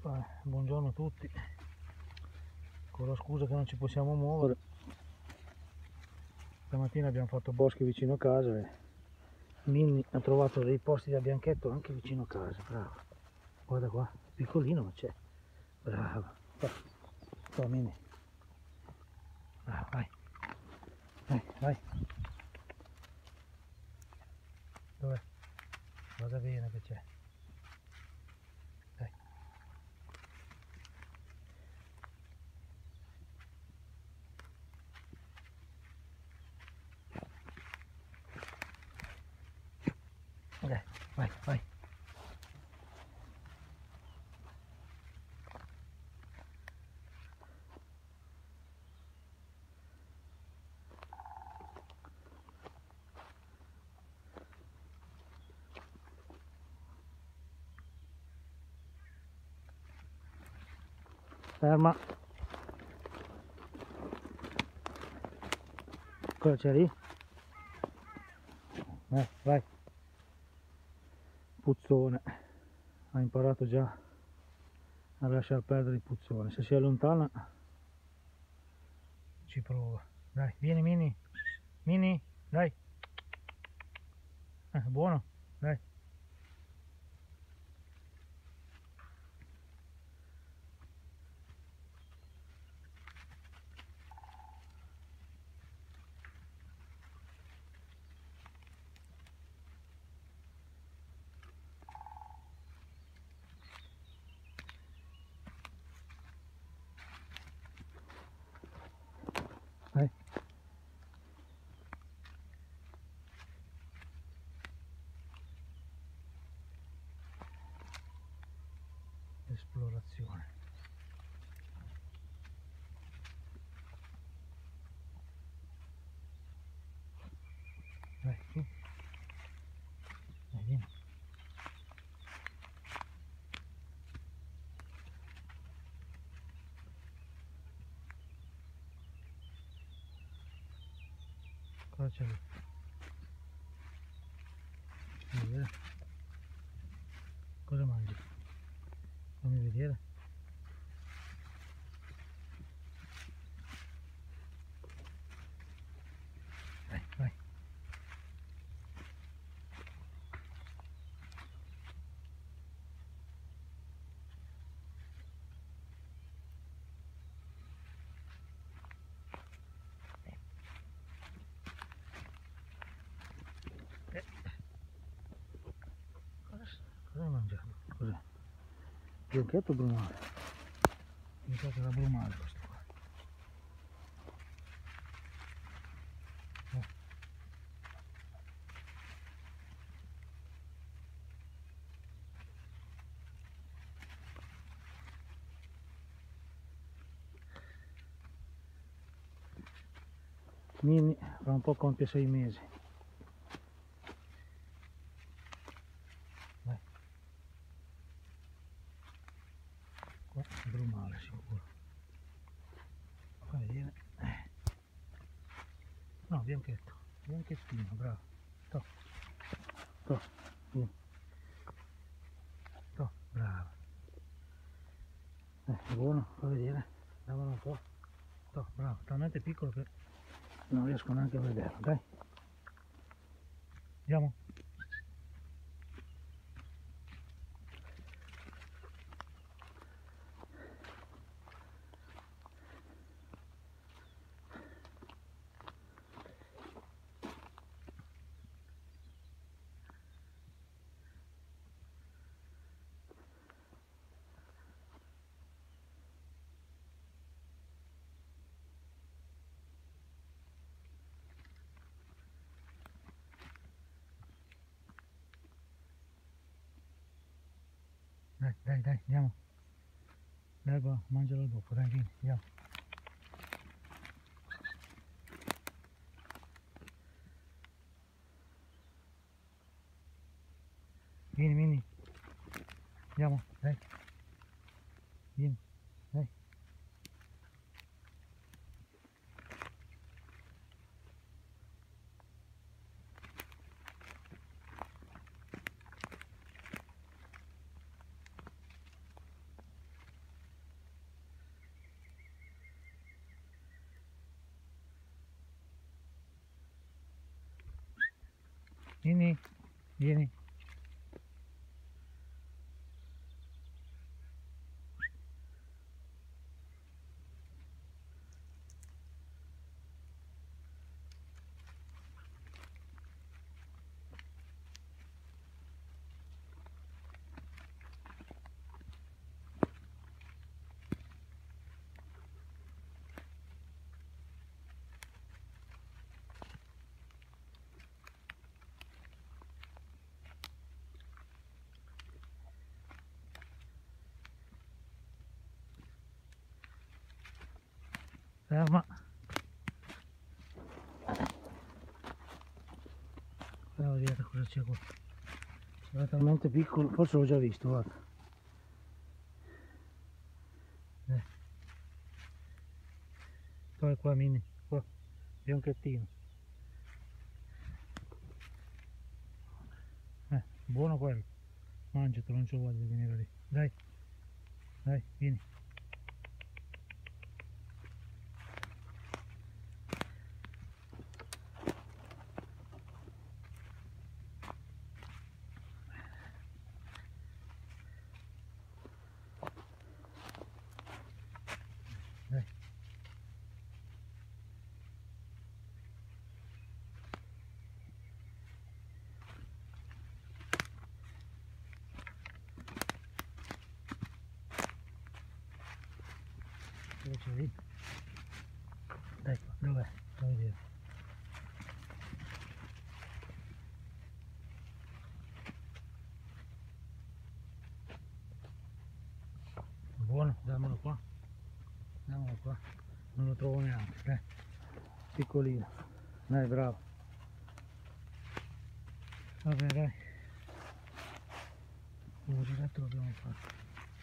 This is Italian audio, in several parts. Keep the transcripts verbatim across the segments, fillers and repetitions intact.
Eh, buongiorno a tutti, con la scusa che non ci possiamo muovere. Stamattina abbiamo fatto boschi vicino a casa e Minni ha trovato dei posti da bianchetto anche vicino a casa. Bravo, guarda qua, piccolino ma c'è. Bravo, qua, qua Minni, bravo, vai, vai, vai. Dov'è? Vada bene che c'è. Dai. Dai, vai, vai. Ferma. Cosa c'è lì? Eh, vai. Puzzone. Ha imparato già a lasciar perdere il puzzone. Se si allontana ci prova. Dai, vieni Mini. Mini, dai. Eh, buono, dai. Vai. Esplorazione. Vai, su. Dai, vieni. Cosa c'è lì? Fammi vedere. Cosa mangi? Fammi vedere. Vai, vai. Eh. Cosa, cosa hai mangiato? Cos'è? Bianchetto o brumale? Mi sa che era brumale questo qua. Eh. Mini fra un po' compie sei mesi. Vai. Qua brumale sicuro. Fai vedere. Eh. No, bianchetto. Bianchettino, bravo. To. To. Vieni. To, bravo. Eh, è buono, fa vedere. Damolo un po'. To, bravo, talmente piccolo che non riesco neanche a vederlo, dai. Andiamo. Dai, dai, dai, andiamo. L'erba mangialo dopo, dai, vieni, andiamo. Vieni, vieni. Andiamo, dai. Vieni, dai. Vieni, vieni. Ferma. Andiamo a vedere cosa c'è qua. È talmente piccolo, forse l'ho già visto, guarda. Eh. Poi qua mini, qua, bianchettino. Eh, buono quello. Mangiatelo, non c'ho voglia di venire lì. Dai, dai, vieni. Dai. Dove c'è lì? Dai qua, dov'è? Fammi vedere. Buono, dammelo qua. Dammelo qua. Non lo trovo neanche, dai. Piccolino. Dai, bravo. Vabbè, dai. Un giretto l'abbiamo fatto.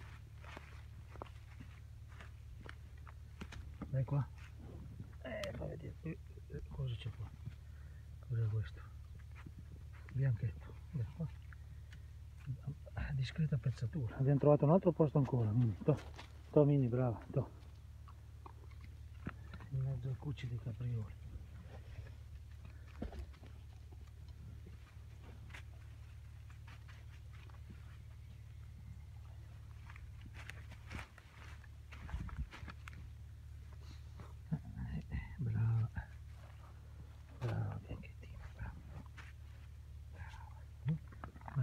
Dai qua. Eh, fai vedere. Eh, eh, cosa c'è qua? Cos'è questo? Bianchetto. Dai, qua. Discreta pezzatura. Abbiamo trovato un altro posto ancora, Mini. To, to Mini, brava, to. In mezzo ai cucci dei caprioli. Brava. Brava, bianchettina, brava. Brava. Vai.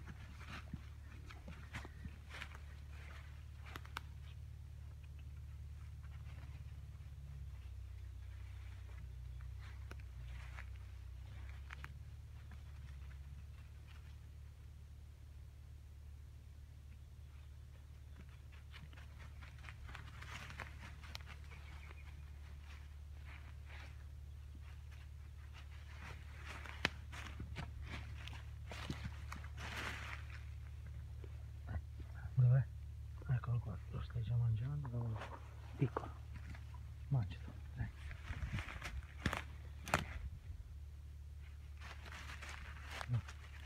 Dov'è? Eccolo qua, lo stai già mangiando, dove? Piccolo, mangialo, dai. No.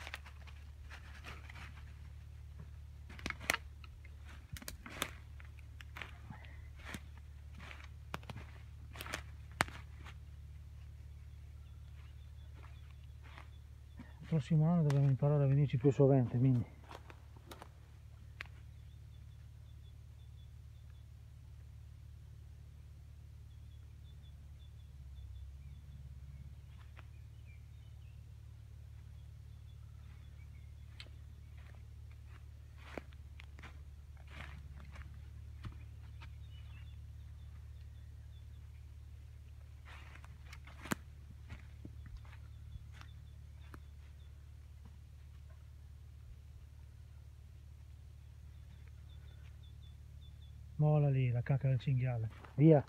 Il prossimo anno dobbiamo imparare a venirci più sovente, Mini. Mola lì, la cacca del cinghiale. Via.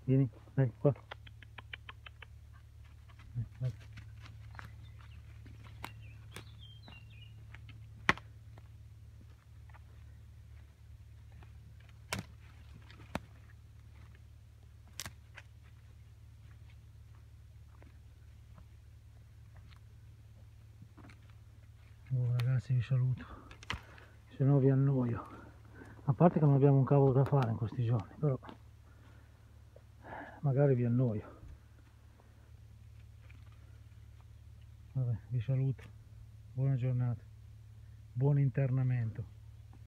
Vieni, dai, qua. Vai. Oh, ragazzi, vi saluto, se no vi annoio, a parte che non abbiamo un cavolo da fare in questi giorni, però magari vi annoio. Vabbè, vi saluto, buona giornata, buon internamento.